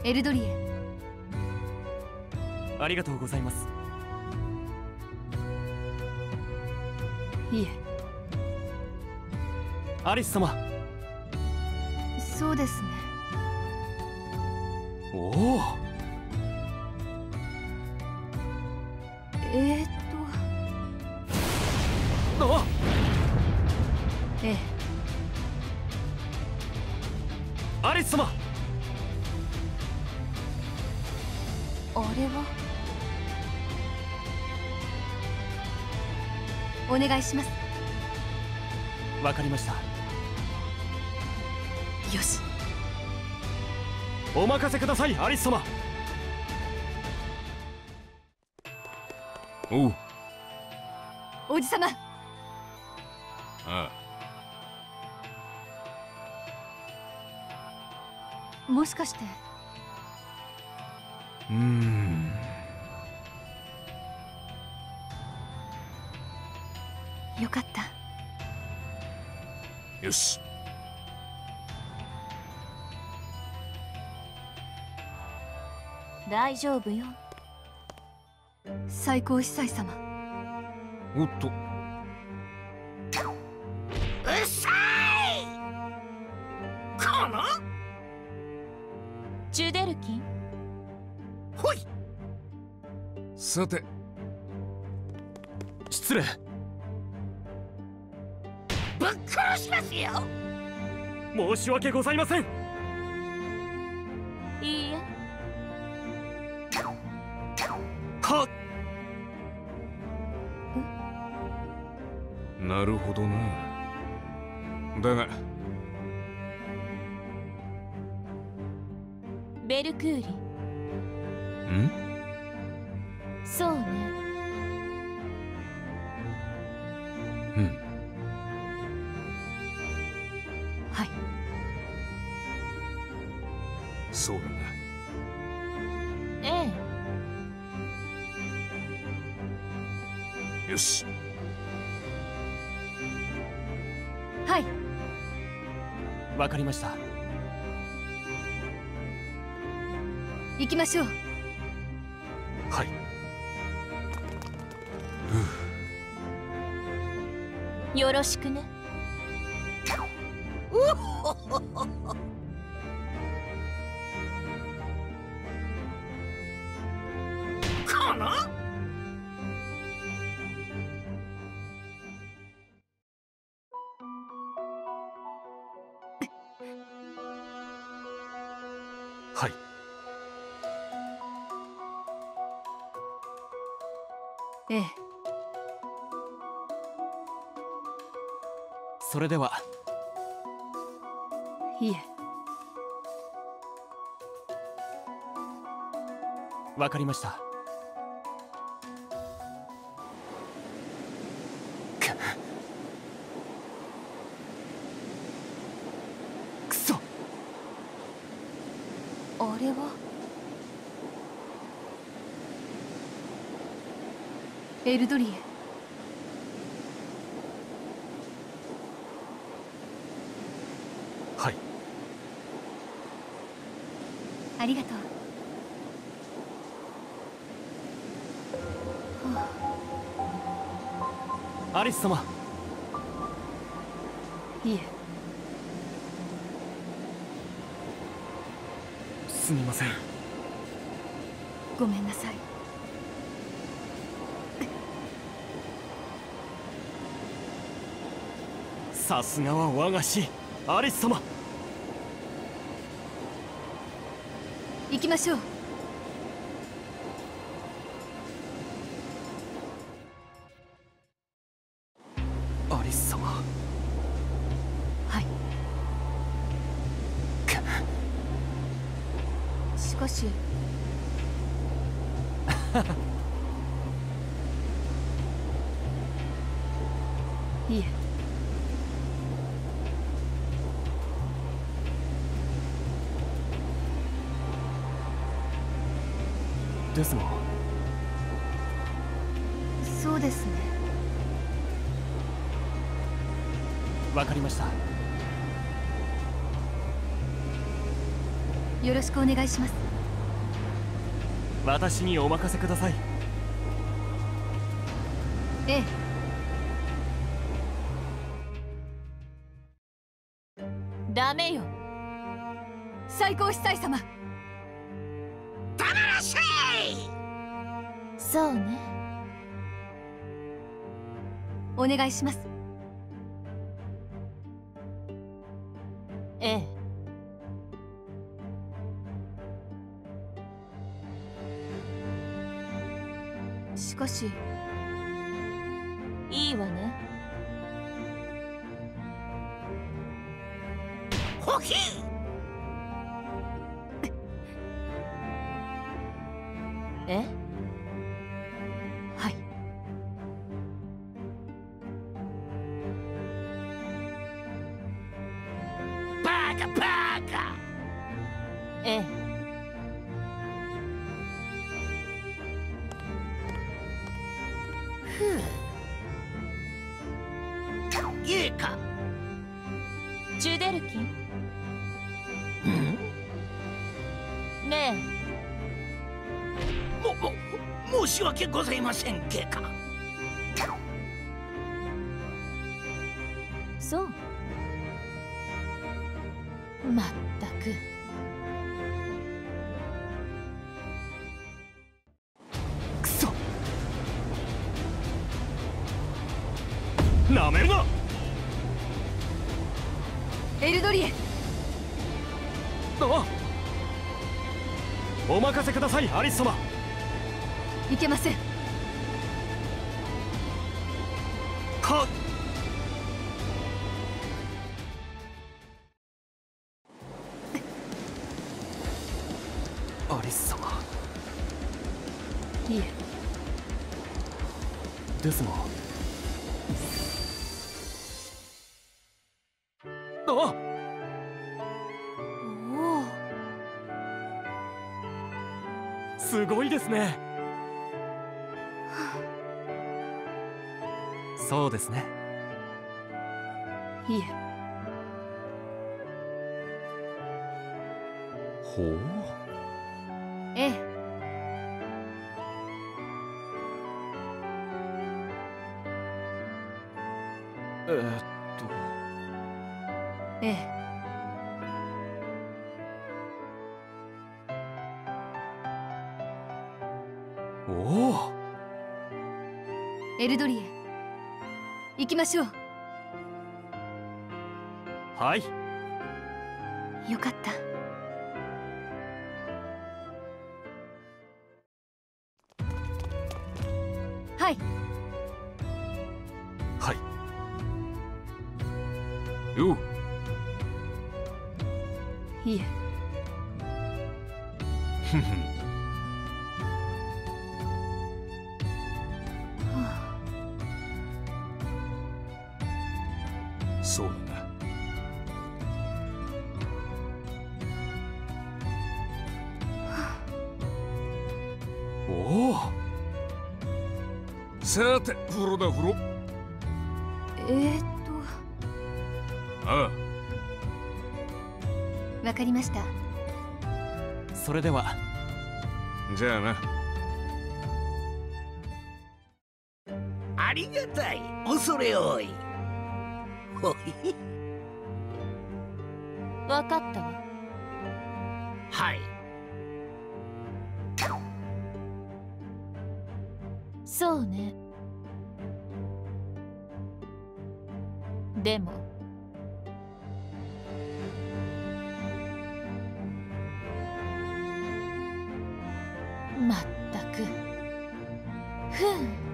エルドリエ。 ありがとうございます。 いえ。 アリス様。 そうですね。 おお。あ。 ええ。 アリス様。 あれは。お願いします。 わかりました。 よし。 お任せください、アリス様。おう。 おじさま。 ああ。もしかして。よかった。 よし。 大丈夫よ。最高司祭様。 おっと。 うっさい。このジュデルキン。 ほい。 さて、失礼。 ぶっ殺しますよ。 申し訳ございません。 いいえ。 はっ。なるほどな。だがベルクーリ。 ん？ そうね。 うん。 はい。 そうだな。 ええ。よし。 はい。 わかりました。 行きましょう。 はい。 よろしくね。 うっほほほほ。このはい。 ええ。 それでは。 いえ。 わかりました。くそ。 あれは。エルドリエ。 はい。 ありがとう。 アリス様。 いえ。 すみません。 ごめんなさい。 さすがは我が師アリス様。 行きましょう。 アリス様。 はい。しかしいえ。 ですが。 そうですね。 わかりました。 よろしくお願いします。 私にお任せください。 ええ。 ダメよ。 最高司祭様。 黙らせい。 そうね。 お願いします。 ええ。 しかしいいわね。 ホキ。 え？ はい。 バカバカ。 ええ。 いいか。 ジュデルキン。ね申し訳ございませんけか。 え。そう。まったく。 くそ。なめるな。 エルドリエ。 あ、お任せください、アリス様。 いけません。 はっ。アリス様。 いえ。 ですが。あ、 おお。 すごいですね。そうですね。 いえ。 ほう。 ええ。ええ。 おお。 エルドリエ。行きましょう。 はい。 よかった。はい。 はい。よう。 いえ。 ふふ。 そうだな。 おお。 さて、風呂だ風呂。あわかりました。 それでは。 あ、じゃあな。 ありがたい。恐れ多い。ほい。 わかったわ。 はい。 そうね。でもまったく。ふん。